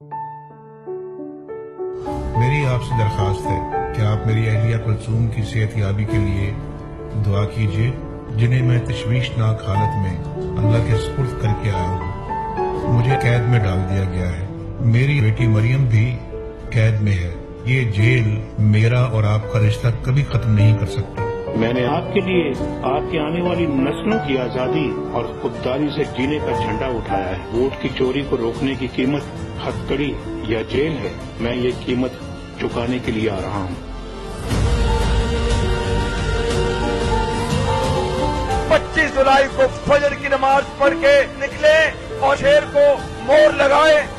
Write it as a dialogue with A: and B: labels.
A: मेरी आपसे दरखास्त है कि आप मेरी अहलिया कुलसूम की सेहतयाबी के लिए दुआ कीजिए, जिन्हें मैं तशवीशनाक हालत में अल्लाह के सुपुर्द करके आया हूँ। मुझे कैद में डाल दिया गया है। मेरी बेटी मरियम भी कैद में है। ये जेल मेरा और आपका रिश्ता कभी खत्म नहीं कर सकती।
B: मैंने आपके लिए आपकी आने वाली नस्लों की आजादी और खुददारी से जीने का झंडा उठाया है। वोट की चोरी को रोकने की कीमत हथकड़ी या जेल है। मैं ये कीमत चुकाने के लिए आ रहा हूँ।
C: 25 जुलाई को फजर की नमाज पढ़ के निकले और शेर को मोहर लगाए।